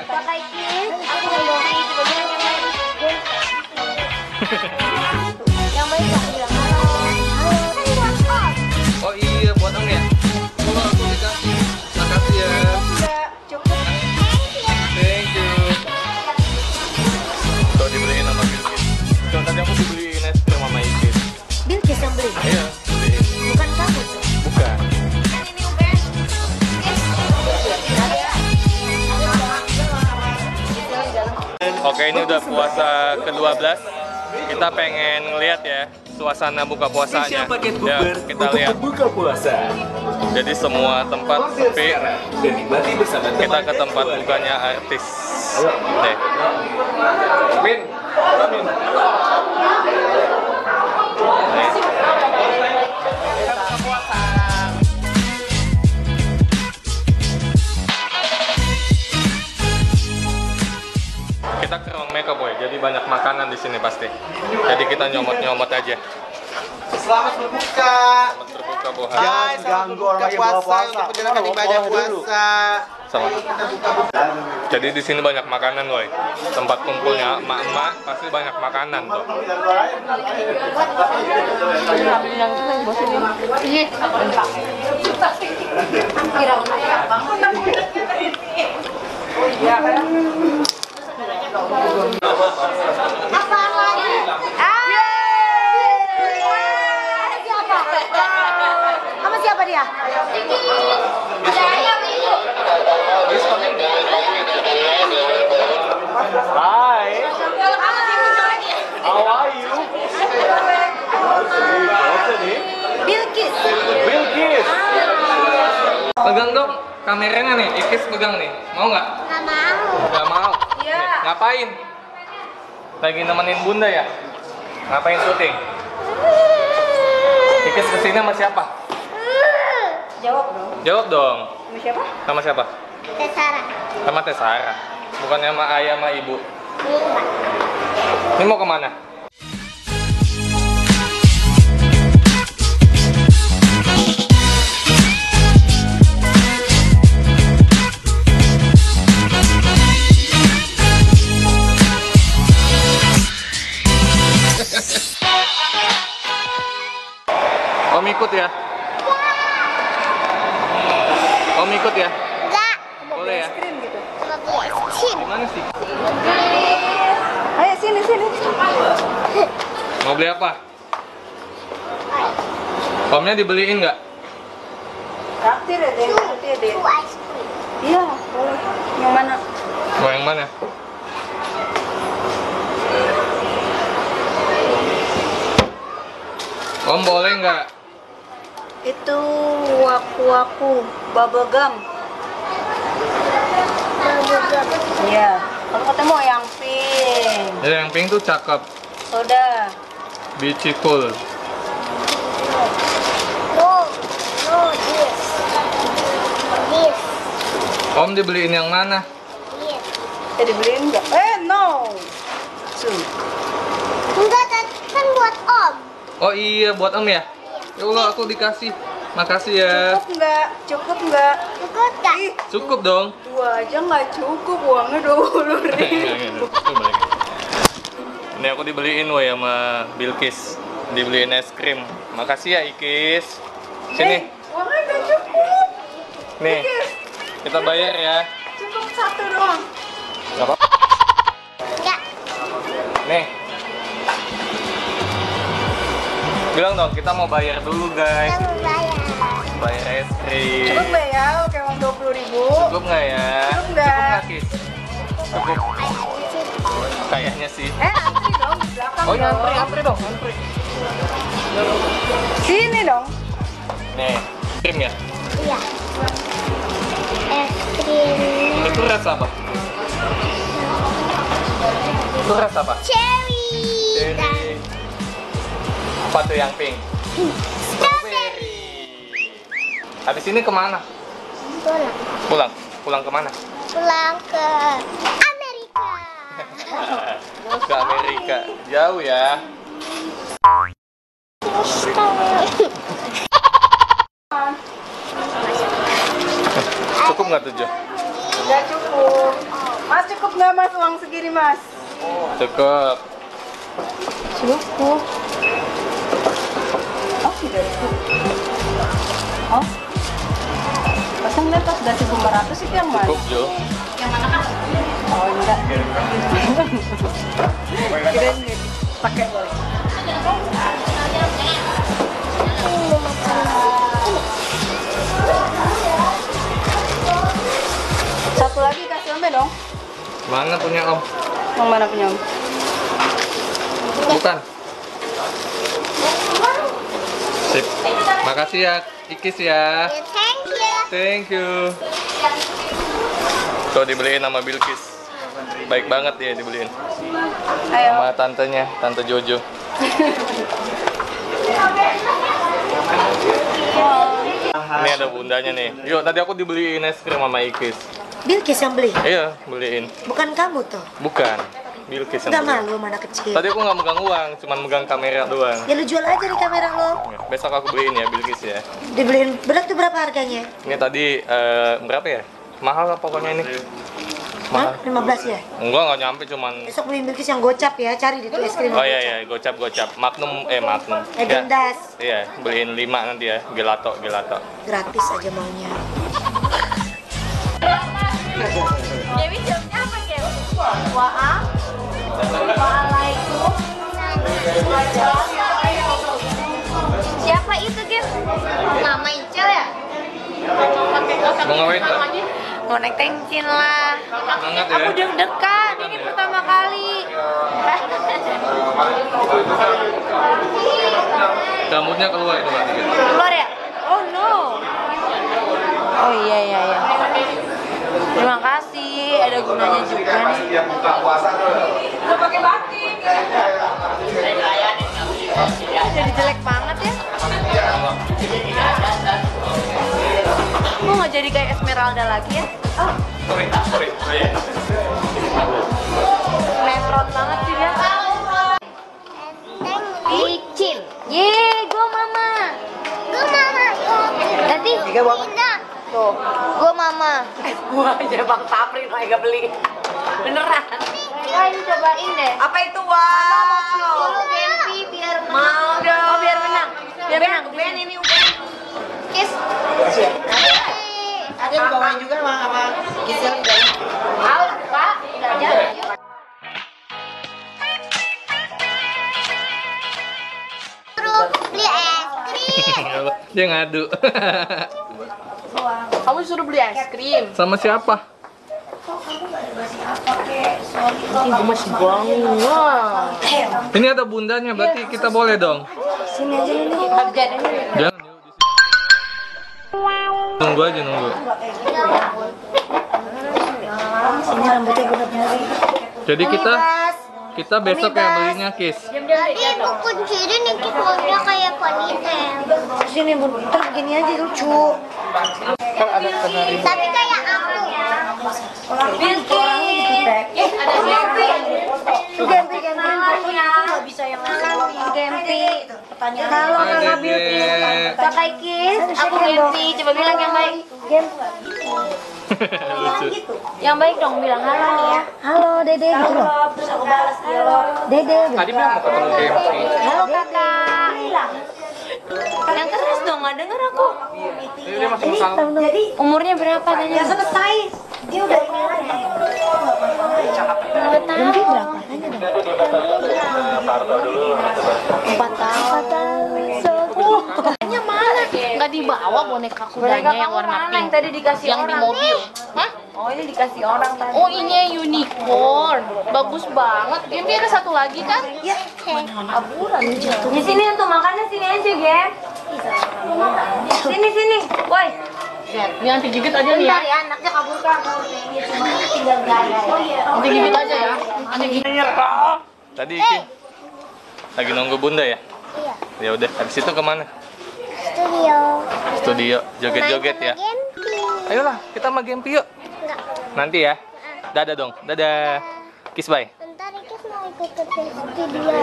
Pakai kis, aku mau beli di bagian yang lain. Yang baik Pak bilang halo. Oh iya, buat Om ya? Oh, aku dikasih. Makasih ya. Enggak, cukup. Thank you. Tuh dibeliin sama Bilkis. Tuh tadi aku dibeliin es krim sama Ikis. Bilkis yang beli? Iya, beliin. Bukan kamu tuh? Bukan. Oke, ini udah puasa ke-12. Kita pengen ngeliat ya suasana buka puasanya. Ya, kita lihat. Buka puasa. Jadi semua tempat sepi. Dan nikmati bersama Kita ke tempat bukanya artis. Nih. Min. Min. Nih. Kita ke ruang makeup boy, jadi banyak makanan di sini pasti. Jadi kita nyomot-nyomot aja. Selamat berbuka. Selamat berbuka bohan. Guys, selamat berbuka puasa untuk menjalankan ibadah puasa. Sama. Jadi di sini banyak makanan boy. Tempat kumpulnya emak-emak pasti banyak makanan tuh. Kamu siapa dia? Hai. How are you? Bilkis. Bilkis. Pegang dong kameranya nih, Ikis pegang nih. Mau nggak? Nggak mau. Nggak mau. Iya. Nih, ngapain? Lagi nemenin bunda ya? Ngapain syuting? Ikis kesini sama siapa? Jawab dong. Jawab dong. Sama siapa? Sama siapa? Tesara. Sama Tesara. Bukannya sama ayah sama ibu. Ini mau kemana? Om ikut ya? Om ikut ya? Enggak. Boleh ya? Krim gitu. Sama beli es krim. Gimana sih? Ayo sini sini. Mau beli apa? Omnya dibeliin nggak? Traktir ya deh. Traktir deh. Itu es krim. Iya, boleh. Yang mana? Mau yang mana? Om boleh nggak? Itu waku-waku bubble gum. Iya. Kamu ketemu yang pink. Jadi yang pink tuh cakep, Soda. beautiful. No, no, this. This. Om dibeliin yang mana? This. Dibeliin nggak? No. Tuh. Enggak, kan buat Om. Oh iya, buat Om ya? Ya Allah, aku dikasih. Makasih ya. Cukup nggak? Cukup nggak? Cukup nggak? Ih, Cukup dong. dua aja nggak cukup, uangnya 20.000. Ini aku dibeliin woy sama Bilkis. Dibeliin es krim. Makasih ya Ikis. Sini. Uangnya nggak cukup. Nih. Ikis. Kita bayar ya. Cukup satu doang. Gak apa-apa. Enggak. Nih. Bilang dong, kita mau bayar dulu guys. Kita mau bayar. Bayar es krim. Cukup nggak ya? Oke, uang 20.000. Cukup nggak ya? Cukup nggak? Kis? Cukup. Kayaknya sih. Antri dong di belakang. Oh ya, dong. antri dong, antri. Sini dong. Nih, krim ya? Iya. Es krim. Itu rasa apa? Itu rasa apa? Cherry. Cherry. Apa tuh yang pink? Strawberry. Habis ini kemana? Pulang. Pulang? Pulang kemana? Pulang ke Amerika. Ke Amerika. Jauh ya. Cukup nggak 7? Nggak cukup. Mas Mas uang segini Mas? Cukup. Cukup. Oh tidak cukup. Oh. Pas ngeliat pas udah 1.500 itu yang mana? Cukup Jo. Oh enggak. Kirain pakai boleh. Satu lagi kasih Om dong. Mana punya Om? Yang mana punya Om? Bukan. Sip. Makasih ya, Ikis ya. Thank you. Thank you. Tuh dibeliin sama Bilkis. Baik banget dia dibeliin. Ayo. Sama tantenya, Tante Jojo. Ini ada bundanya nih. Yuk, tadi aku dibeliin es krim sama Ikis. Bilkis yang beli? Iya, beliin. Bukan kamu tuh? Bukan. Bilkis yang Nggak beliin. malu mana kecil? Tadi aku nggak megang uang, cuman megang kamera doang. Ya lu jual aja di kamera lo. Besok aku beliin ya Bilkis ya. Dibeliin, berat tuh berapa harganya? Ini tadi berapa ya? Mahal lah pokoknya ini. Hah? Mahal. 15 ya? Nggak nyampe cuman. Besok beliin Bilkis yang gocap ya, cari di tuh es krim Oh yang iya gocap. iya, gocap. Magnum. Ya. Egendas. Iya, beliin 5 nanti ya. Gelato. Gratis aja maunya. Dewi jawabnya apa, Dewi? Waalaikum. Siapa itu, Gem? Mama Icel ya? Mau ngapain Kak? Mau naik tengcin lah. Semangat ya. Aku deg-degan, ini pertama kali. Rambutnya keluar itu Mbak. Keluar ya? Oh no. Oh iya. Terima kasih, ada gunanya juga nih. Udah pakai batik. Jadi jelek banget ya. Kok nggak jadi kayak Esmeralda lagi ya? Sorry. Metron banget sih dia. Licin. Yeay, gua mama. Gue mama. Nanti Tidak. tuh, gua mama. Gua aja Bang Sapri nggak beli. Beneran. Wah, ini cobain deh. Apa itu? Wow. Dulu Gempi biar menang. Mau dong. Oh, biar menang. Biar menang. Ben ini Kis. Ada yang bawain juga sama Gisel juga. Tahu, Pak. Udah jadi. Suruh beli es krim. Dia ngadu. Kamu suruh beli es krim. Sama siapa? Gemes banget. Ini ada bundanya, berarti kita boleh dong. Sini aja ini. Jangan Jangan yuk di sini. Nunggu aja nunggu. Ini rambutnya bener-bener. Jadi kita besok ya belinya Kis. Jadi itu kuncinya nih kiponya kayak ponytail. Sini bentar begini aja lucu. Tapi kayak aku. Gempi. Nggak bisa yang Gempi. pertanyaan. Halo Hai, kakak Dede. Bilkis. Kakak Kis, aku Gempi. Coba bilang yang baik. Lucu. Yang baik dong bilang halo nih ya. Halo Dede gitu loh. Terus aku balas halo. Dede. Tadi bilang mau ketemu Gempi. Halo kakak. Yang keras dong, nggak denger aku. Dia masih musang. Umurnya berapa tanya? Ya selesai. Dia udah ini lagi. Berapa tahun? Gempi berapa? Tanya dong. 4 tahun. Kudanya mana? Nggak dibawa boneka kudanya yang warna pink. Yang tadi dikasih yang orang. Di mobil. Hah? Oh ini dikasih orang tadi. Oh ini yang unicorn. Bagus banget. Gempi ada satu lagi kan? Ya. Aburan jatuh. Di sini untuk makannya sini aja, Gem. Sini. Woi. Yang digigit aja nih ya. Ya anaknya kabur. Tinggal gaya. Oh iya. Digigit aja ya. Tadi Iki lagi nunggu bunda ya? Iya. Ya udah, habis itu kemana? Studio. Joget-joget ya. Gempi. Ayolah, kita sama Gempi yuk. Enggak. Nanti ya. Dadah dong. Dadah. Kiss bye. Bentar Ikis mau ikut ke studio.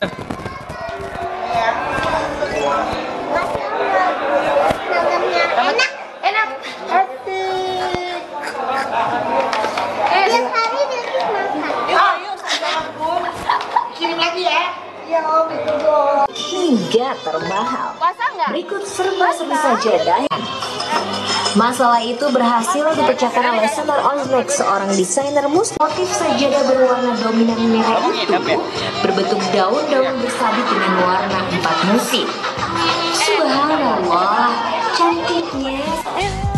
Makannya enak. Enak. Asik. Tiap hari Ikis makan. hingga termahal. Puasa nggak? Berikut serba-serbi sajadah. Masalah itu berhasil dipecahkan oleh Summer Oznek, seorang desainer muslim. Motif sajadah berwarna dominan merah itu berbentuk daun-daun bersabit dengan warna 4 musim. Subhanallah, cantiknya.